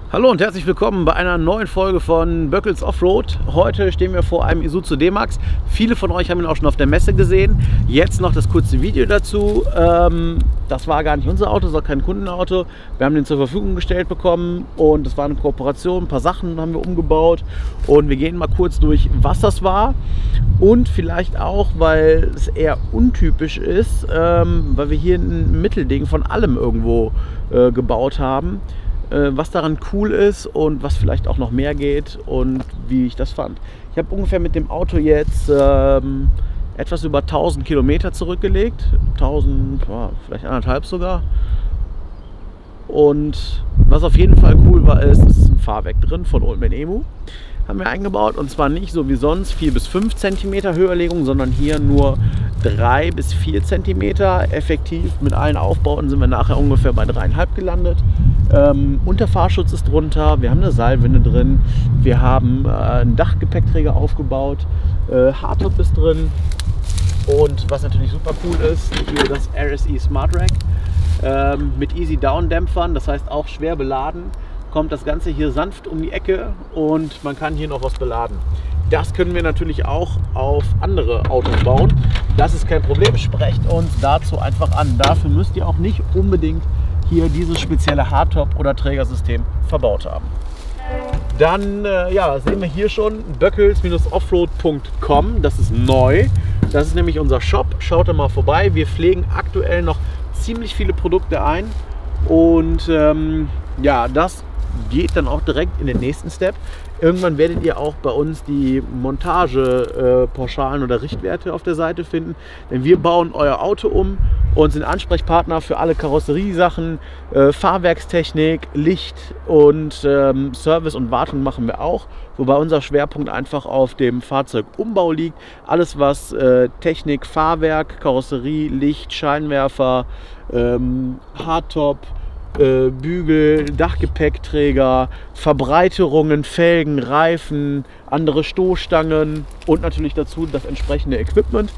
Hallo und herzlich willkommen bei einer neuen Folge von Böckels Offroad. Heute stehen wir vor einem Isuzu D-Max. Viele von euch haben ihn auch schon auf der Messe gesehen. Jetzt noch das kurze Video dazu. Das war gar nicht unser Auto, das war kein Kundenauto. Wir haben den zur Verfügung gestellt bekommen und das war eine Kooperation. Ein paar Sachen haben wir umgebaut und wir gehen mal kurz durch, was das war. Und vielleicht auch, weil es eher untypisch ist, weil wir hier ein Mittelding von allem irgendwo gebaut haben. Was daran cool ist und was vielleicht auch noch mehr geht und wie ich das fand. Ich habe ungefähr mit dem Auto jetzt etwas über 1000 Kilometer zurückgelegt, 1000, vielleicht 1,5 sogar. Und was auf jeden Fall cool war, ist ein Fahrwerk drin von Oldman Emu. Haben wir eingebaut und zwar nicht so wie sonst 4 bis 5 cm Höherlegung, sondern hier nur 3 bis 4 cm. Effektiv mit allen Aufbauten sind wir nachher ungefähr bei 3,5 gelandet. Unterfahrschutz ist drunter, wir haben eine Seilwinde drin, wir haben einen Dachgepäckträger aufgebaut, Hardtop ist drin und was natürlich super cool ist, hier das RSE Smart Rack mit Easy Down Dämpfern, das heißt auch schwer beladen. Kommt das Ganze hier sanft um die Ecke und man kann hier noch was beladen. Das können wir natürlich auch auf andere Autos bauen. Das ist kein Problem, sprecht uns dazu einfach an. Dafür müsst ihr auch nicht unbedingt hier dieses spezielle Hardtop oder Trägersystem verbaut haben. Dann sehen wir hier schon böckels-offroad.com, das ist neu. Das ist nämlich unser Shop, schaut da mal vorbei. Wir pflegen aktuell noch ziemlich viele Produkte ein und das geht dann auch direkt in den nächsten Step. Irgendwann werdet ihr auch bei uns die Montage-Pauschalen oder Richtwerte auf der Seite finden. Denn wir bauen euer Auto um und sind Ansprechpartner für alle Karosseriesachen, Fahrwerkstechnik, Licht und Service und Wartung machen wir auch. Wobei unser Schwerpunkt einfach auf dem Fahrzeugumbau liegt. Alles was Technik, Fahrwerk, Karosserie, Licht, Scheinwerfer, Hardtop, Bügel, Dachgepäckträger, Verbreiterungen, Felgen, Reifen, andere Stoßstangen und natürlich dazu das entsprechende Equipment.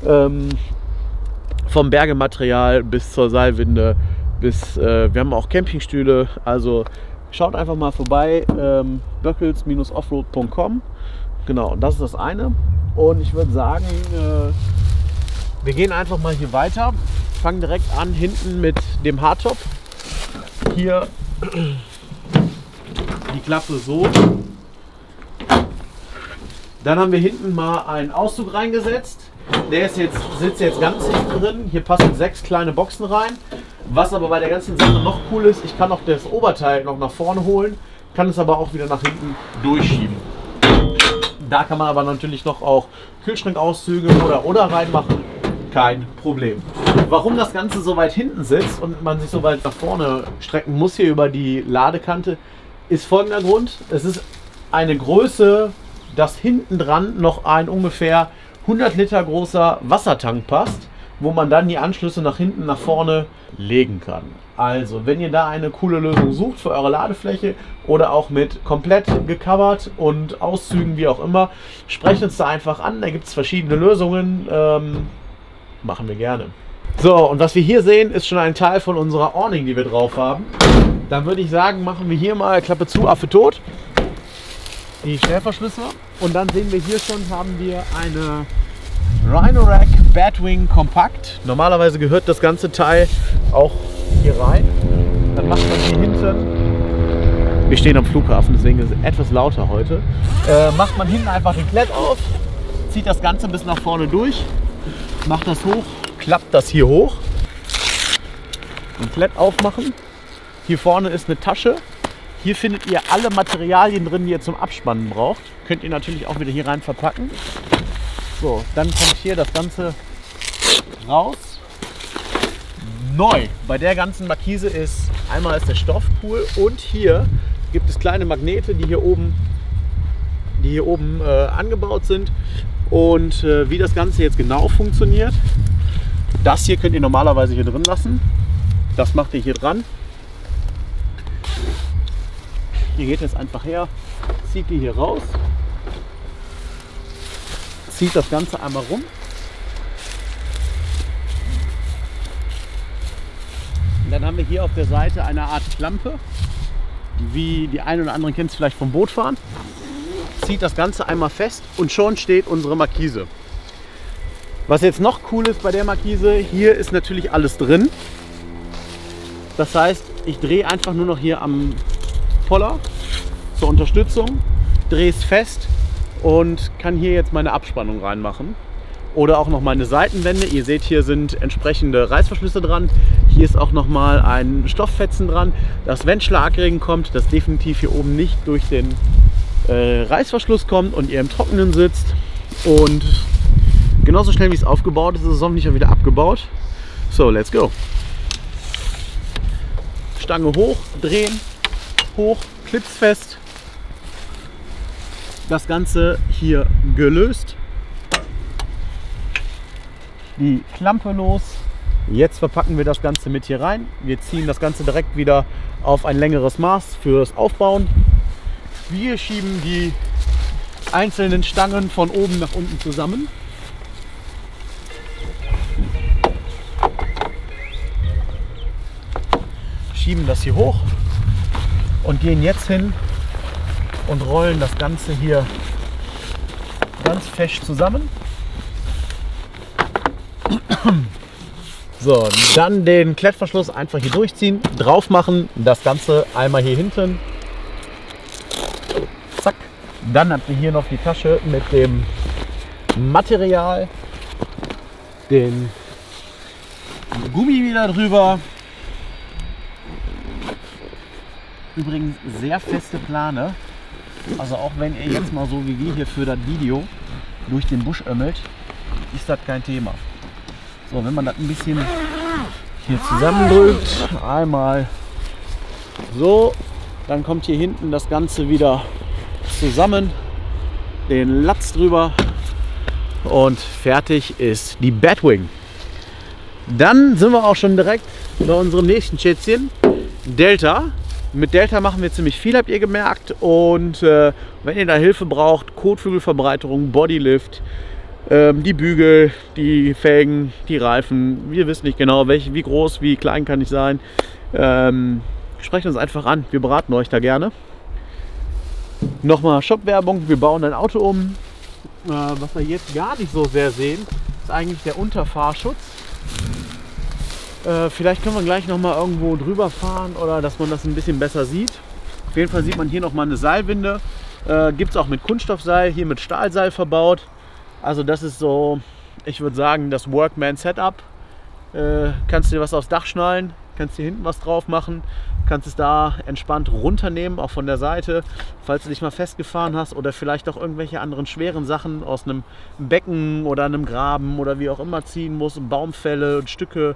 Vom Bergematerial bis zur Seilwinde, wir haben auch Campingstühle, also schaut einfach mal vorbei, böckels-offroad.com. Genau, das ist das eine. Und ich würde sagen, wir gehen einfach mal hier weiter, fangen direkt an hinten mit dem Hardtop. Hier die Klappe so. Dann haben wir hinten mal einen Auszug reingesetzt. Der sitzt jetzt ganz hinten drin. Hier passen 6 kleine Boxen rein. Was aber bei der ganzen Sache noch cool ist, ich kann auch das Oberteil noch nach vorne holen, kann es aber auch wieder nach hinten durchschieben. Da kann man aber natürlich noch auch Kühlschrankauszüge oder reinmachen. Kein Problem. Warum das Ganze so weit hinten sitzt und man sich so weit nach vorne strecken muss hier über die Ladekante, ist folgender Grund. Es ist eine Größe, dass hinten dran noch ein ungefähr 100 Liter großer Wassertank passt, wo man dann die Anschlüsse nach hinten, nach vorne legen kann. Also, wenn ihr da eine coole Lösung sucht für eure Ladefläche oder auch mit komplett gecovert und Auszügen, wie auch immer, sprecht uns da einfach an. Da gibt es verschiedene Lösungen. Machen wir gerne. So, und was wir hier sehen, ist schon ein Teil von unserer Awning, die wir drauf haben. Dann würde ich sagen, machen wir hier mal Klappe zu, Affe tot. Die Schnellverschlüsse. Und dann sehen wir hier schon, haben wir eine Rhino-Rack Batwing Kompakt. Normalerweise gehört das ganze Teil auch hier rein. Dann macht man hier hinten, wir stehen am Flughafen, deswegen ist es etwas lauter heute, macht man hinten einfach den Klett auf, zieht das Ganze bis nach vorne durch. Macht das hoch, klappt das hier hoch. Komplett aufmachen. Hier vorne ist eine Tasche. Hier findet ihr alle Materialien drin, die ihr zum Abspannen braucht. Könnt ihr natürlich auch wieder hier rein verpacken. So, dann kommt hier das Ganze raus. Neu bei der ganzen Markise ist einmal ist der Stoffpool und hier gibt es kleine Magnete, die hier oben angebaut sind. Und wie das Ganze jetzt genau funktioniert, das hier könnt ihr normalerweise hier drin lassen. Das macht ihr hier dran. Ihr geht jetzt einfach her, zieht die hier raus, zieht das Ganze einmal rum. Und dann haben wir hier auf der Seite eine Art Klampe, wie die einen oder anderen kennen es vielleicht vom Bootfahren. Zieht das Ganze einmal fest und schon steht unsere Markise. Was jetzt noch cool ist bei der Markise, hier ist natürlich alles drin. Das heißt, ich drehe einfach nur noch hier am Poller zur Unterstützung, drehe es fest und kann hier jetzt meine Abspannung reinmachen. Oder auch noch meine Seitenwände. Ihr seht, hier sind entsprechende Reißverschlüsse dran. Hier ist auch noch mal ein Stofffetzen dran, dass wenn Schlagregen kommt, das definitiv hier oben nicht durch den Reißverschluss kommt und ihr im Trockenen sitzt. Und genauso schnell wie es aufgebaut ist, ist es hoffentlich auch wieder abgebaut. So, let's go. Stange hoch, drehen, hoch, Clips fest. Das Ganze hier gelöst. Die Klampe los. Jetzt verpacken wir das Ganze mit hier rein. Wir ziehen das Ganze direkt wieder auf ein längeres Maß fürs Aufbauen. Wir schieben die einzelnen Stangen von oben nach unten zusammen. Schieben das hier hoch und gehen jetzt hin und rollen das Ganze hier ganz fest zusammen. So, dann den Klettverschluss einfach hier durchziehen, drauf machen, das Ganze einmal hier hinten. Zack. Dann habt ihr hier noch die Tasche mit dem Material, den Gummi wieder drüber. Übrigens sehr feste Plane. Also auch wenn ihr jetzt mal so wie wir hier für das Video durch den Busch ömmelt, ist das kein Thema. So, wenn man das ein bisschen hier zusammendrückt, einmal so, dann kommt hier hinten das Ganze wieder zusammen, den Latz drüber und fertig ist die Batwing. Dann sind wir auch schon direkt bei unserem nächsten Schätzchen, Delta. Mit Delta machen wir ziemlich viel, habt ihr gemerkt. Und wenn ihr da Hilfe braucht, Kotflügelverbreiterung, Bodylift, die Bügel, die Felgen, die Reifen, wir wissen nicht genau, wie groß, wie klein kann ich sein. Sprecht uns einfach an, wir beraten euch da gerne. Nochmal Shop-Werbung, wir bauen ein Auto um. Was wir jetzt gar nicht so sehr sehen, ist eigentlich der Unterfahrschutz. Vielleicht können wir gleich noch mal irgendwo drüber fahren oder dass man das ein bisschen besser sieht. Auf jeden Fall sieht man hier noch mal eine Seilwinde. Gibt es auch mit Kunststoffseil, hier mit Stahlseil verbaut. Also das ist so, ich würde sagen, das Workman-Setup. Kannst dir was aufs Dach schnallen, kannst hier hinten was drauf machen, kannst es da entspannt runternehmen, auch von der Seite, falls du dich mal festgefahren hast oder vielleicht auch irgendwelche anderen schweren Sachen aus einem Becken oder einem Graben oder wie auch immer ziehen musst, Baumfälle und Stücke,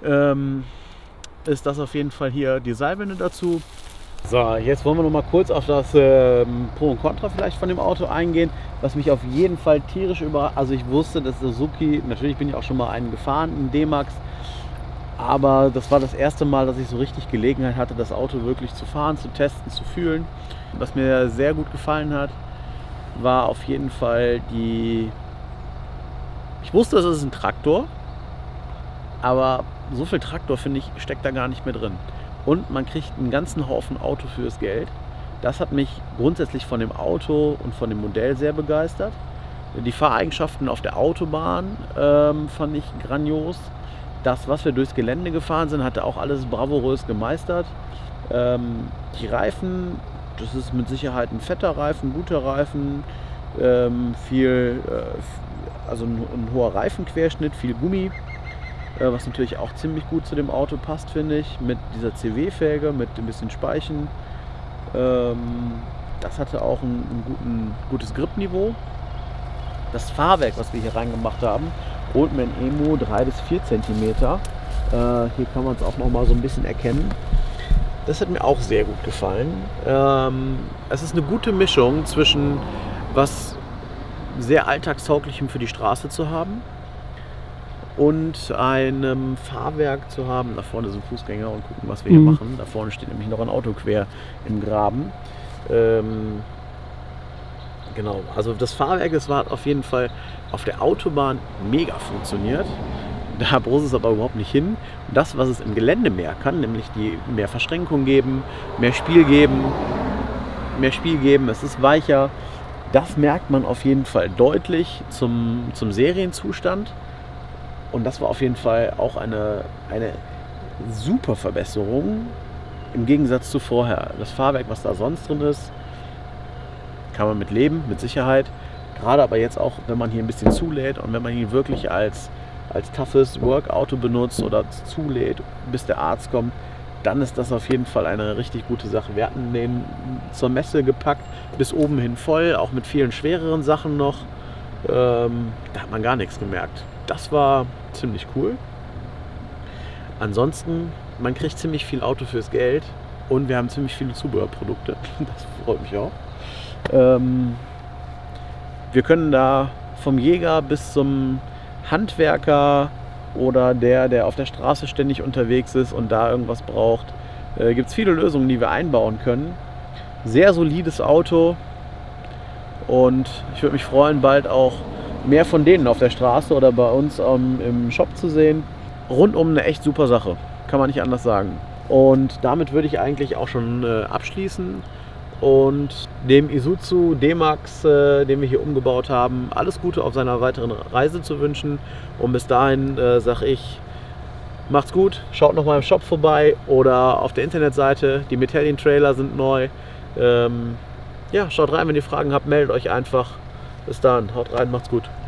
ist das auf jeden Fall hier die Seilwinde dazu. So, jetzt wollen wir noch mal kurz auf das Pro und Contra vielleicht von dem Auto eingehen, was mich auf jeden Fall tierisch überrascht. Also ich wusste, dass Suzuki, natürlich bin ich auch schon mal einen gefahren, einen D-Max, aber das war das erste Mal, dass ich so richtig Gelegenheit hatte, das Auto wirklich zu fahren, zu testen, zu fühlen. Was mir sehr gut gefallen hat, war auf jeden Fall die... Ich wusste, es ist ein Traktor, aber so viel Traktor, finde ich, steckt da gar nicht mehr drin. Und man kriegt einen ganzen Haufen Auto fürs Geld. Das hat mich grundsätzlich von dem Auto und von dem Modell sehr begeistert. Die Fahreigenschaften auf der Autobahn fand ich grandios. Das, was wir durchs Gelände gefahren sind, hatte auch alles bravourös gemeistert. Die Reifen, das ist mit Sicherheit ein fetter Reifen, guter Reifen, also ein hoher Reifenquerschnitt, viel Gummi. Was natürlich auch ziemlich gut zu dem Auto passt, finde ich, mit dieser CW-Felge, mit ein bisschen Speichen. Das hatte auch ein gutes Gripniveau. Das Fahrwerk, was wir hier reingemacht haben, Oldman Emo 3 bis 4 cm. Hier kann man es auch noch mal so ein bisschen erkennen. Das hat mir auch sehr gut gefallen. Es ist eine gute Mischung zwischen was sehr alltagstauglichem für die Straße zu haben und einem Fahrwerk zu haben. Da vorne sind Fußgänger und gucken, was wir hier machen. Da vorne steht nämlich noch ein Auto quer im Graben. Genau, also das Fahrwerk, das war auf jeden Fall auf der Autobahn mega funktioniert. Da braucht es aber überhaupt nicht hin. Und das, was es im Gelände mehr kann, nämlich die mehr Verschränkung geben, mehr Spiel geben, es ist weicher, das merkt man auf jeden Fall deutlich zum Serienzustand. Und das war auf jeden Fall auch eine super Verbesserung im Gegensatz zu vorher. Das Fahrwerk, was da sonst drin ist, kann man mit leben, mit Sicherheit. Gerade aber jetzt auch, wenn man hier ein bisschen zulädt und wenn man ihn wirklich als toughes Workauto benutzt oder zulädt, bis der Arzt kommt, dann ist das auf jeden Fall eine richtig gute Sache. Wir hatten den zur Messe gepackt, bis oben hin voll, auch mit vielen schwereren Sachen noch. Da hat man gar nichts gemerkt. Das war ziemlich cool. Ansonsten, man kriegt ziemlich viel Auto fürs Geld und wir haben ziemlich viele Zubehörprodukte. Das freut mich auch. Wir können da vom Jäger bis zum Handwerker oder der auf der Straße ständig unterwegs ist und da irgendwas braucht, gibt es viele Lösungen, die wir einbauen können. Sehr solides Auto und ich würde mich freuen, bald auch mehr von denen auf der Straße oder bei uns im Shop zu sehen. Rundum eine echt super Sache, kann man nicht anders sagen. Und damit würde ich eigentlich auch schon abschließen und dem Isuzu D-Max, den wir hier umgebaut haben, alles Gute auf seiner weiteren Reise zu wünschen. Und bis dahin sage ich, macht's gut, schaut noch mal im Shop vorbei oder auf der Internetseite. Die Metallic-Trailer sind neu. Ja, schaut rein, wenn ihr Fragen habt, meldet euch einfach. Bis dann, haut rein, macht's gut.